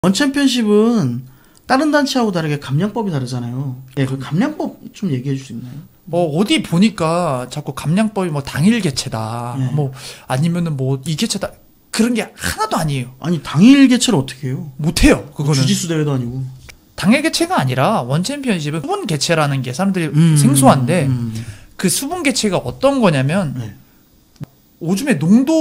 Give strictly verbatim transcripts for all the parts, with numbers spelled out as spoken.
원 챔피언십은 다른 단체하고 다르게 감량법이 다르잖아요. 예, 그 감량법 좀 얘기해 줄 수 있나요? 뭐 어디 보니까 자꾸 감량법이 뭐 당일 개최다, 네. 뭐 아니면은 뭐 이 개최다, 그런 게 하나도 아니에요. 아니 당일 개최를 어떻게 해요? 못해요. 그거는 주짓수 대회도 아니고. 당일 개최가 아니라 원 챔피언십은 수분 개최라는 게 사람들이 음, 생소한데 음. 그 수분 개최가 어떤 거냐면 네. 오줌의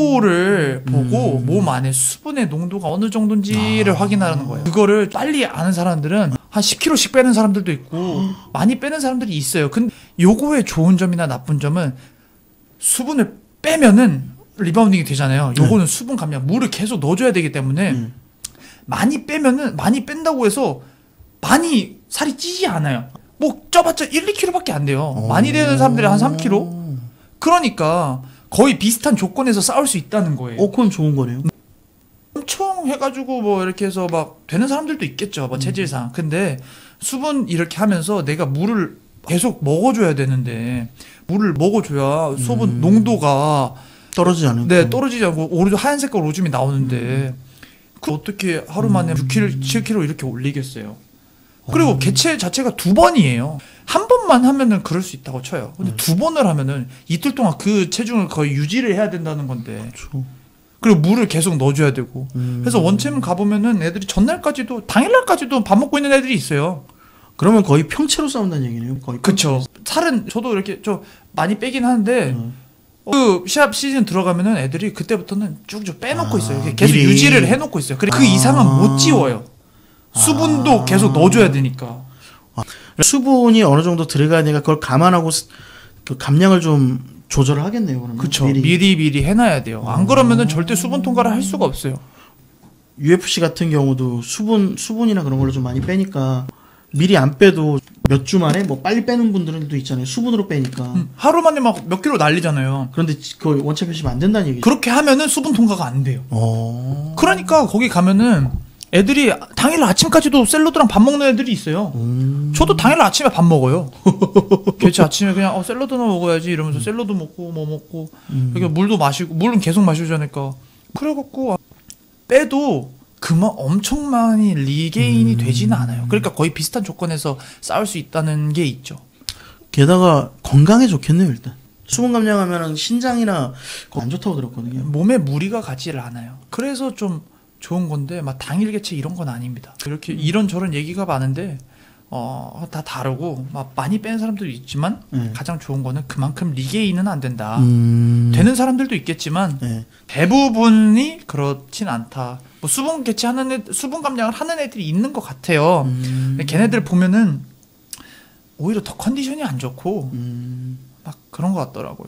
농도를 보고 음. 몸 안에 수분의 농도가 어느 정도인지를 아. 확인하는 거예요. 그거를 빨리 아는 사람들은 한 십 킬로그램씩 빼는 사람들도 있고 많이 빼는 사람들이 있어요. 근데 요거의 좋은 점이나 나쁜 점은 수분을 빼면은 리바운딩이 되잖아요. 요거는 네. 수분 감량, 물을 계속 넣어줘야 되기 때문에 음. 많이 빼면은 많이 뺀다고 해서 많이 살이 찌지 않아요. 뭐 쪄봤자 일, 이 킬로그램밖에 안 돼요. 많이 되는 사람들이 한 삼 킬로그램. 그러니까 거의 비슷한 조건에서 싸울 수 있다는 거예요. 어, 그건 좋은 거네요. 엄청 해가지고 뭐 이렇게 해서 막 되는 사람들도 있겠죠. 뭐 체질상. 근데 수분 이렇게 하면서 내가 물을 계속 먹어줘야 되는데 물을 먹어줘야 수분 음. 농도가 떨어지지 않을까? 네, 떨어지지 않고 오르 하얀 색깔 오줌이 나오는데 음. 그 어떻게 하루 만에 음. 육 킬로그램, 칠 킬로그램 이렇게 올리겠어요. 그리고 개체 자체가 두 번이에요. 한 번만 하면은 그럴 수 있다고 쳐요. 근데 음. 두 번을 하면은 이틀 동안 그 체중을 거의 유지를 해야 된다는 건데. 그렇죠. 그리고 물을 계속 넣어줘야 되고. 음. 그래서 원챔 가보면은 애들이 전날까지도, 당일날까지도 밥 먹고 있는 애들이 있어요. 그러면 거의 평체로 싸운다는 얘기네요. 거의. 그쵸. 살은 저도 이렇게 좀 많이 빼긴 하는데, 음. 그 시합 시즌 들어가면은 애들이 그때부터는 쭉쭉 빼놓고 아, 있어요. 계속 미리. 유지를 해놓고 있어요. 그래, 그 아. 이상은 못 지워요. 수분도 아. 계속 넣어줘야 되니까. 아, 수분이 어느 정도 들어가야 되니까 그걸 감안하고 스- 그 감량을 좀 조절을 하겠네요. 그러면. 그쵸. 미리 미리, 미리 해놔야 돼요. 안 그러면은 절대 수분 통과를 할 수가 없어요. 유에프씨 같은 경우도 수분 수분이나 그런 걸로 좀 많이 빼니까 미리 안 빼도 몇 주 만에 뭐 빨리 빼는 분들은 또 있잖아요. 수분으로 빼니까. 음, 하루 만에 막 몇 킬로 난리잖아요. 그런데 그 원챔피언십 안 된다는 얘기죠. 그렇게 하면은 수분 통과가 안 돼요. 어. 그러니까 거기 가면은 애들이 당일 아침까지도 샐러드랑 밥 먹는 애들이 있어요. 음. 저도 당일 아침에 밥 먹어요. 개체 아침에 그냥 어, 샐러드나 먹어야지 이러면서 샐러드 먹고 뭐 먹고 음. 여기 물도 마시고 물은 계속 마시자니까 그래갖고 빼도 그만 엄청 많이 리게인이 음. 되지는 않아요. 그러니까 거의 비슷한 조건에서 싸울 수 있다는 게 있죠. 게다가 건강에 좋겠네요, 일단. 수분 감량하면은 신장이나 그거 안 좋다고 들었거든요. 몸에 무리가 가지를 않아요. 그래서 좀 좋은 건데 막 당일 개체 이런 건 아닙니다. 이렇게 이런 저런 얘기가 많은데 어, 다 다르고 막 많이 빼는 사람들도 있지만 네. 가장 좋은 거는 그만큼 리게인은 안 된다. 음. 되는 사람들도 있겠지만 네. 대부분이 그렇진 않다. 뭐 수분 개체하는 애, 수분 감량을 하는 애들이 있는 것 같아요. 음. 근데 걔네들 보면은 오히려 더 컨디션이 안 좋고 음. 막 그런 것 같더라고요.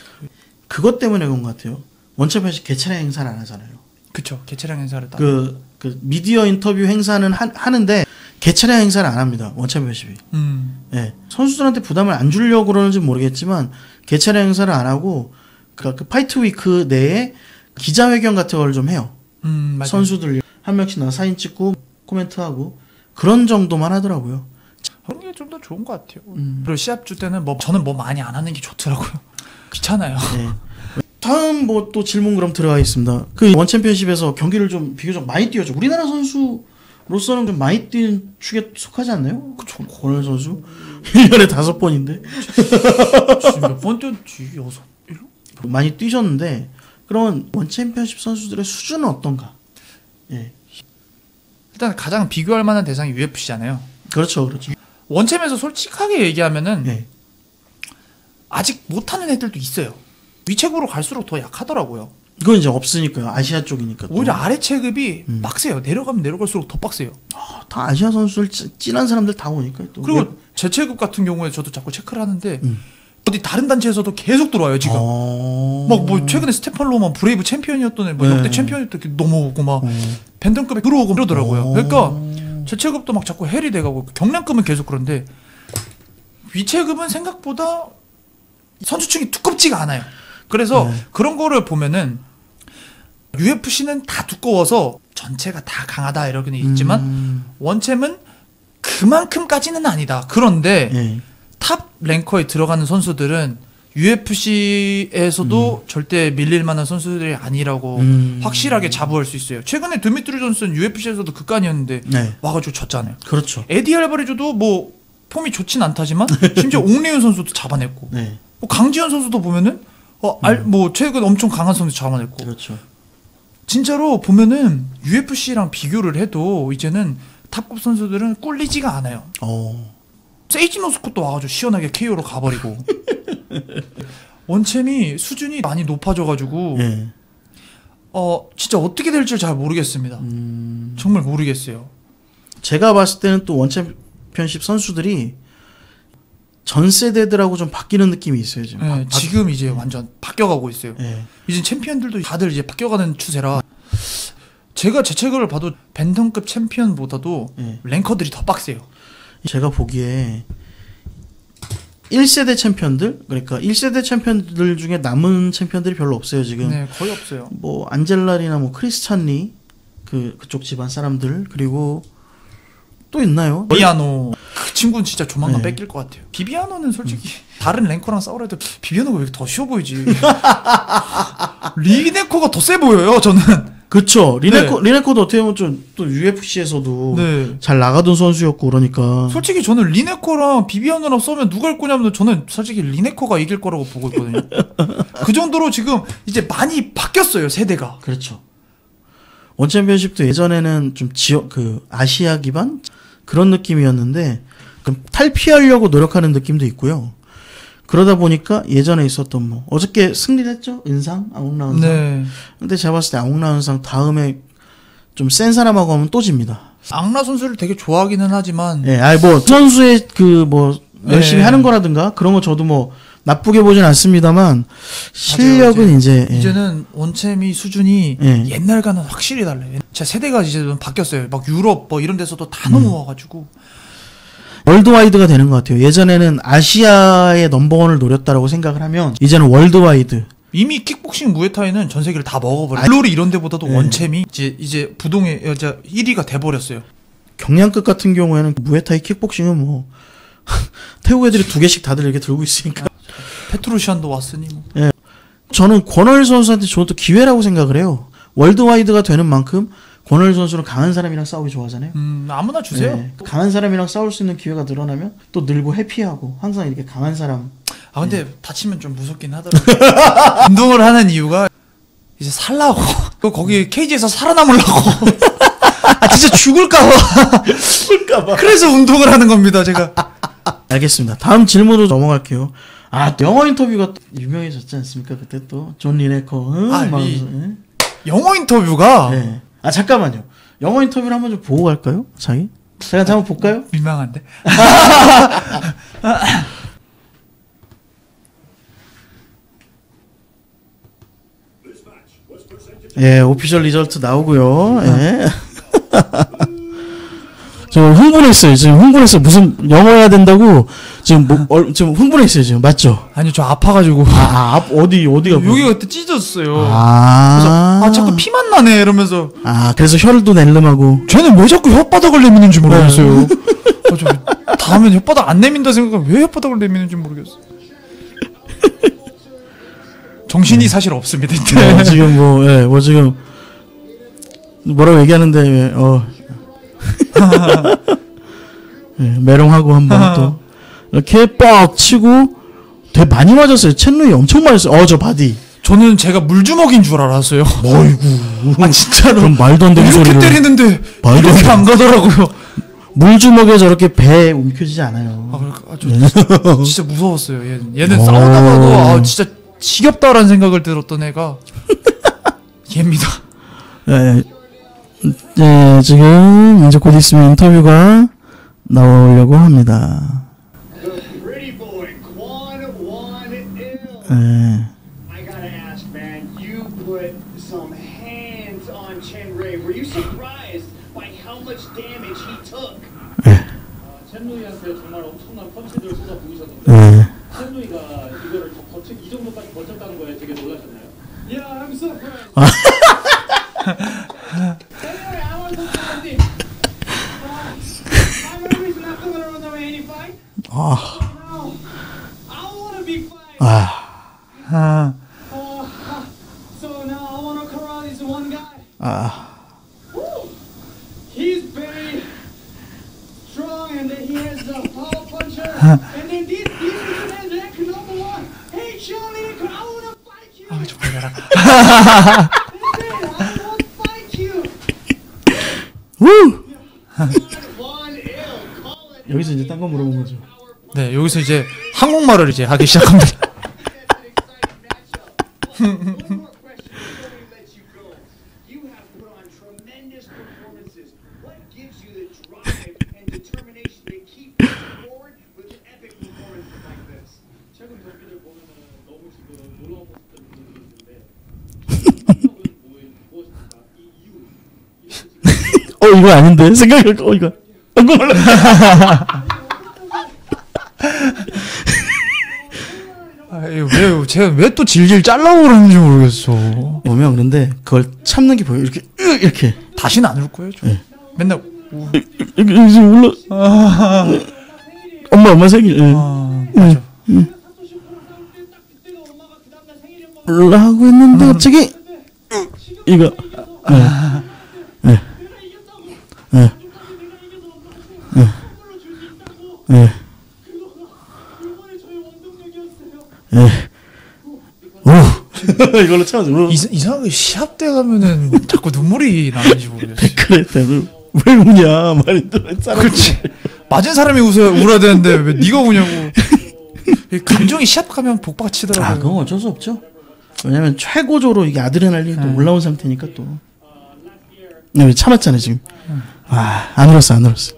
그것 때문에 그런 것 같아요. 원챔피언십 개최량 행사를 안 하잖아요. 그쵸. 개체량 행사를 따. 그, 그 미디어 인터뷰 행사는 하, 하는데 개최량 행사를 안 합니다. 원챔피언십이. 음. 예. 선수들한테 부담을 안 주려고 그러는지 모르겠지만 개최량 행사를 안 하고 그, 그 파이트 위크 내에 기자회견 같은 걸 좀 해요. 음, 맞아요. 선수들 한 명씩 나와 사진 찍고 코멘트하고 그런 정도만 하더라고요. 그런 게 좀 더 좋은 것 같아요. 음. 그리고 시합 줄 때는 뭐 저는 뭐 많이 안 하는 게 좋더라고요. 귀찮아요. 네. 다음 뭐 또 질문 그럼 들어가겠습니다. 그 원 챔피언십에서 경기를 좀 비교적 많이 뛰었죠. 우리나라 선수로서는 좀 많이 뛴 축에 속하지 않나요? 그쵸. 권을 선수 일 년에 다섯 번인데 몇 번 뛰었지? 여섯, 일곱? 많이 뛰셨는데 그러면 원 챔피언십 선수들의 수준은 어떤가? 예. 일단 가장 비교할 만한 대상이 유에프씨잖아요. 그렇죠, 그렇죠. 원챔에서 솔직하게 얘기하면은 예. 아직 못하는 애들도 있어요. 위체국으로 갈수록 더 약하더라고요. 이건 이제 없으니까요. 아시아 쪽이니까. 또. 오히려 아래 체급이 음. 빡세요. 내려가면 내려갈수록 더 빡세요. 아, 다 아시아 선수들 찐- 찐한 사람들 다 오니까 또. 그리고 제 체급 같은 경우에 저도 자꾸 체크를 하는데 음. 어디 다른 단체에서도 계속 들어와요 지금. 어... 막 뭐 최근에 스테판 로만 브레이브 챔피언이었던 애, 뭐 네. 역대 챔피언이었던 애 넘어오고 막 어... 밴tam급에 들어오고 이러더라고요. 어... 그러니까 제 체급도 막 자꾸 헬이 돼가고 경량급은 계속 그런데 위체급은 생각보다 선수층이 두껍지가 않아요. 그래서 네. 그런 거를 보면은 유에프씨는 다 두꺼워서 전체가 다 강하다 이러기는 있지만 음... 원챔은 그만큼까지는 아니다. 그런데 예. 탑 랭커에 들어가는 선수들은 유에프씨에서도 음. 절대 밀릴 만한 선수들이 아니라고 음. 확실하게 자부할 수 있어요. 최근에 드미트리 존슨 유에프씨에서도 극간이었는데 네. 와가지고 졌잖아요. 그렇죠. 에디 알바레조도 뭐 폼이 좋진 않다지만 심지어 옹리훈 선수도 잡아냈고 네. 뭐 강지현 선수도 보면은 어, 알, 음. 뭐 최근 엄청 강한 선수 잡아냈고 그렇죠. 진짜로 보면은 유에프씨랑 비교를 해도 이제는 탑급 선수들은 꿀리지가 않아요. 어. 세이지 노스코도 와가지고 시원하게 케이오로 가버리고 원챔이 수준이 많이 높아져가지고 네. 어 진짜 어떻게 될지 잘 모르겠습니다. 음... 정말 모르겠어요. 제가 봤을 때는 또 원챔피언십 선수들이 전 세대들하고 좀 바뀌는 느낌이 있어요 지금. 네, 바, 지금 이제 완전 바뀌어가고 있어요. 네. 이제 챔피언들도 다들 이제 바뀌어가는 추세라 제가 제 책을 봐도 벤턴급 챔피언보다도 네. 랭커들이 더 빡세요. 제가 보기에 일 세대 챔피언들, 그러니까 일 세대 챔피언들 중에 남은 챔피언들이 별로 없어요 지금. 네, 거의 없어요. 뭐 안젤라리나 뭐 크리스찬리 그 그쪽 집안 사람들, 그리고 또 있나요? 비비아노 그 친구는 진짜 조만간 네. 뺏길 것 같아요. 비비아노는 솔직히 음. 다른 랭커랑 싸우려도 비비아노가 왜 이렇게 더 쉬워 보이지? 리네코가 더 세 보여요 저는. 그쵸. 리네코, 네. 리네코도 어떻게 보면 좀 또 유에프씨에서도 네. 잘 나가던 선수였고 그러니까. 솔직히 저는 리네코랑 비비아노랑 싸우면 누가 할 거냐면 저는 솔직히 리네코가 이길 거라고 보고 있거든요. 그 정도로 지금 이제 많이 바뀌었어요 세대가. 그렇죠. 원챔피언십도 예전에는 좀 지역 그 아시아 기반 그런 느낌이었는데 좀 탈피하려고 노력하는 느낌도 있고요. 그러다 보니까 예전에 있었던 뭐 어저께 승리를 했죠? 은상? 아웅라은상. 네. 근데 제가 봤을 때 아웅라은상 다음에 좀 센 사람하고 하면 또 집니다. 앙라 선수를 되게 좋아하기는 하지만 예, 아니 뭐 선수의 그 뭐 열심히 네. 하는 거라든가 그런 거 저도 뭐 나쁘게 보진 않습니다만 실력은 맞아요, 이제, 이제 이제는 원챔이 수준이 예. 옛날과는 확실히 달라요. 제 세대가 이제 좀 바뀌었어요. 막 유럽 뭐 이런 데서도 다 음. 넘어와가지고 월드와이드가 되는 것 같아요. 예전에는 아시아의 넘버원을 노렸다라고 생각을 하면 이제는 월드와이드. 이미 킥복싱 무에타이는 전 세계를 다 먹어버려요. 글로리 이런 데보다도 네. 원챔이 이제 이제 부동의 여자 일 위가 돼버렸어요. 경량급 같은 경우에는 무에타이 킥복싱은 뭐 태국 애들이 두 개씩 다들 이렇게 들고 있으니까. 페트로시안도 왔으니 뭐. 예. 저는 권월 선수한테 저는 또 기회라고 생각을 해요. 월드와이드가 되는 만큼 권월 선수는 강한 사람이랑 싸우기 좋아하잖아요. 음, 아무나 주세요. 예. 강한 사람이랑 싸울 수 있는 기회가 늘어나면 또 늘고 해피하고 항상 이렇게 강한 사람. 아 근데 다치면 좀 무섭긴 하더라고요. 운동을 하는 이유가 이제 살라고 또 거기 케이지에서 살아남으려고. 아 진짜 죽을까봐. 죽을까봐. 그래서 운동을 하는 겁니다 제가. 알겠습니다. 다음 질문으로 넘어갈게요. 아, 영어 인터뷰가 유명해졌지 않습니까? 그때 또 존 리네커. 응? 아, 막 이- 예? 영어 인터뷰가 네. 아 잠깐만요. 영어 인터뷰를 한번 좀 보고 갈까요, 자기? 제가 한번 볼까요? 민망한데. 예, 오피셜 리절트 나오고요. 예. 저 흥분했어요. 지금 흥분했어요. 무슨 영어 해야 된다고 지금 뭐, 어, 지금 흥분했어요. 지금 맞죠? 아니 저 아파가지고 아, 아 앞- 어디 어디가? 여기가 그때 찢어졌어요. 아, 그래서 아 자꾸 피만 나네 이러면서 아 그래서 혀도 낼름하고. 쟤는 왜 자꾸 혓바닥을 내미는지 모르겠어요. 아, 저 다음엔 혓바닥 안 내민다 생각하면 왜 혓바닥을 내미는지 모르겠어. 정신이 사실 없습니다. 이때. 뭐, 지금 뭐, 예, 뭐 지금 뭐라고 얘기하는데 예, 어 예, 메롱하고 한번 또 이렇게 뻑 치고 되게 많이 맞았어요. 챗루이 엄청 맞았어요. 어, 저 바디. 저는 제가 물주먹인 줄 알았어요. 어이구. 아 진짜로. 그럼 말도 안 되는 이렇게 소리를. 때리는데 말도 이렇게 안 안 가더라고요. 물주먹에 저렇게 배에 움켜지지 않아요. 아, 그러니까 아, 저 진짜 무서웠어요. 얘는, 얘는 싸우다가도 아, 진짜 지겹다라는 생각을 들었던 애가 얘입니다. 예, 예, 지금 이제 곧 있으면 인터뷰가 나오려고 합니다. Pretty boy, Quan Wan Il. 예. I gotta ask, man, you put some hands on Chen Ray. Were you surprised by how much damage he took? 첸루이한테 정말 엄청난 펀치들을 쏟아 부으셨는데 예. 첸루이가 이거를 저 버텨, 이 정도까지 버텼다는 거에 되게 놀라셨나요? Yeah, I'm surprised. Anyway, I want to talk about this. Uh, I'm always not gonna run away any fight. 아, No, I wanna be fight. 아, he has the power puncher. And then this, this is has that number one. Hey, Charlie, I wanna fight you. 아, 좀 걸려라. I wanna fight you. 우! Von Ill, call it. 여기서 이제 딴 거 물어본 거죠. 네, 여기서 이제 한국말을 이제 하기 시작합니다. That's an exciting matchup. One more question before we let you go. You have put on tremendous performances. What gives you the drive and determination to keep pushing forward with epic performances like this? 최근 경기를 보면은 너무 지금 놀라운 모습들 보여주는데 성격은 뭐 무엇입니까? 이 이유 이유 지금 어 이거 아닌데 생각해보니까 어 이거 이거 몰라. 왜 제가 왜 또 질질 잘라고 그러는지 모르겠어. 보면 그런데 그걸 참는 게 보여. 이렇게 으, 이렇게 다시는 안 울 거예요. 저. 네. 맨날 이렇게 이제 올라. 엄마 엄마 생일. 예. 아, 맞아. 올라 하고 있는데 갑자기 이거. 예. 예. 예. 예. 예. 오. 이걸로 참아줘. 이상- 이상하게 시합 때 가면은 자꾸 눈물이 나는지 모르겠어. 그래, 왜 우냐 말이 또 그렇지. 맞은 사람이 웃어 울어야 되는데 왜 네가 우냐고. 이 감정이 시합 가면 복받치더라고요. 아, 그건 어쩔 수 없죠. 왜냐면 최고조로 이게 아드레날린이 또 네. 올라온 상태니까 또. 네, 참았잖아요 지금. 아, 안 울었어, 안 울었어.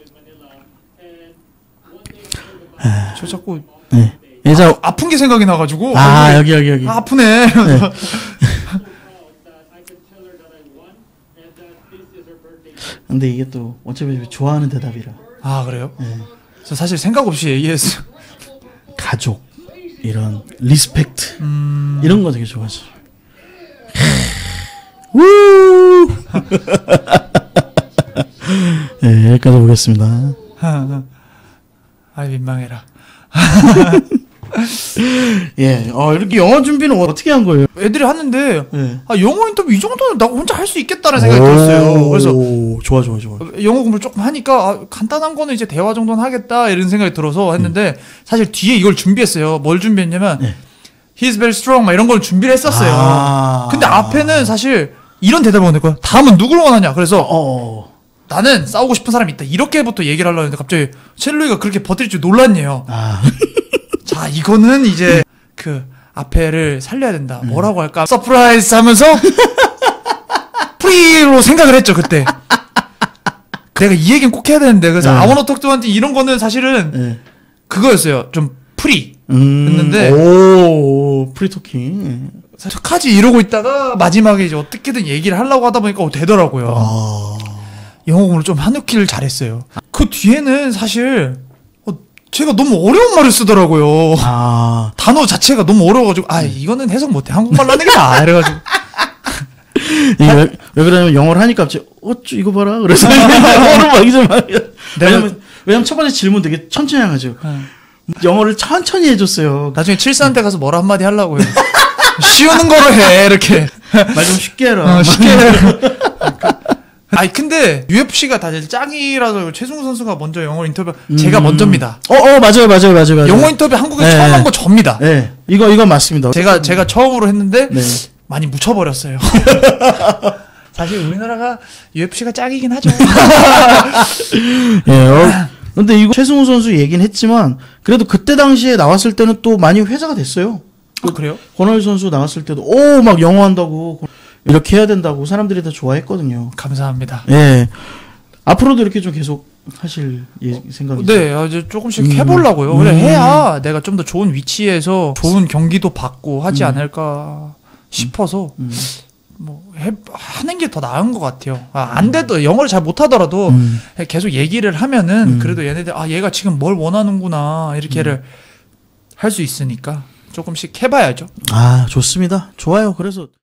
저 자꾸 네. 예자. 아픈 게 생각이 나가지고. 아, 얼굴이 여기 여기 여기. 아, 아프네. 네. that I can tell her that I won and that this is her birthday. 근데 이게 또 어차피 좋아하는 대답이라. 아, 그래요? 네. 저 사실 생각 없이 얘기했어요. 가족, 이런 리스펙트, 음... 이런 거 되게 좋아하죠. 우. 네, 여기까지 보겠습니다. 아, 민망해라. 예, 어, 이렇게 영어 준비는 어떻게 한 거예요? 애들이 하는데 네. 아, 영어 인터뷰 이 정도는 나 혼자 할 수 있겠다는 생각이 들었어요. 그래서 오, 좋아, 좋아, 좋아. 영어 공부를 조금 하니까 아, 간단한 거는 이제 대화 정도는 하겠다 이런 생각이 들어서 했는데 사실 뒤에 이걸 준비했어요. 뭘 준비했냐면 네. He's very strong 막 이런 걸 준비를 했었어요. 아. 근데 앞에는 사실 이런 대답을 원할 거야. 다음은 누굴 원하냐. 그래서 어, 나는 싸우고 싶은 사람이 있다. 이렇게부터 얘기를 하려고 했는데 갑자기 첼로이가 그렇게 버틸 줄 놀랐네요. 아, 자, 이거는 이제 그 앞에를 살려야 된다. 뭐라고 할까? 서프라이즈 하면서 프리로 생각을 했죠, 그때. 내가 이 얘기는 꼭 해야 되는데 그래서 네. 아워너 톡트한테 이런 거는 사실은 네. 그거였어요. 좀 프리. 음, 했는데 오, 프리토킹. 어떡하지 이러고 있다가 마지막에 이제 어떻게든 얘기를 하려고 하다 보니까 어, 되더라고요. 아, 영어 공부를 좀 한우키를 잘했어요. 그 뒤에는 사실 어, 제가 너무 어려운 말을 쓰더라고요. 아, 단어 자체가 너무 어려워가지고 아 이거는 해석 못해 한국말로 하는 게 나아 이래가지고 이게 왜, 왜 그러냐면 영어를 하니까 갑자기 어쭈 이거 봐라 그래서 영어를 막 이제 막 왜냐면 왜냐면 첫 번째 질문 되게 천천히 하죠. 영어를 천천히 해줬어요. 나중에 칠사한테 가서 뭐라 한마디 하려고요. 쉬우는 거로 해 이렇게 말 좀 쉽게 해라. 어, 쉽게 해. 아니 근데 유에프씨가 다들 짱이라서 최승우 선수가 먼저 영어 인터뷰 제가 먼저입니다. 어, 어, 맞아요, 맞아요, 맞아요, 맞아요. 영어 인터뷰 한국에 네. 처음 한 거 접니다. 네, 이거 이거 맞습니다. 제가 제가 처음으로 했는데 네. 많이 묻혀버렸어요. 사실 우리나라가 유에프씨가 짱이긴 하죠. 예, 어, 근데 이거 최승우 선수 얘기는 했지만 그래도 그때 당시에 나왔을 때는 또 많이 회자가 됐어요. 아, 그래요? 권호일 선수 나왔을 때도 오 막 영어 한다고 이렇게 해야 된다고 사람들이 다 좋아했거든요. 감사합니다. 예, 앞으로도 이렇게 좀 계속 하실 예, 생각이죠? 네, 아, 이제 조금씩 음. 해보려고요. 그래 음. 해야 내가 좀 더 좋은 위치에서 좋은 경기도 받고 하지 음. 않을까 싶어서 음. 뭐 해, 하는 게 더 나은 것 같아요. 아, 안 돼도 영어를 잘 못하더라도 음. 계속 얘기를 하면은 음. 그래도 얘네들 아 얘가 지금 뭘 원하는구나 이렇게를 할 수 있으니까 조금씩 해봐야죠. 아, 좋습니다. 좋아요. 그래서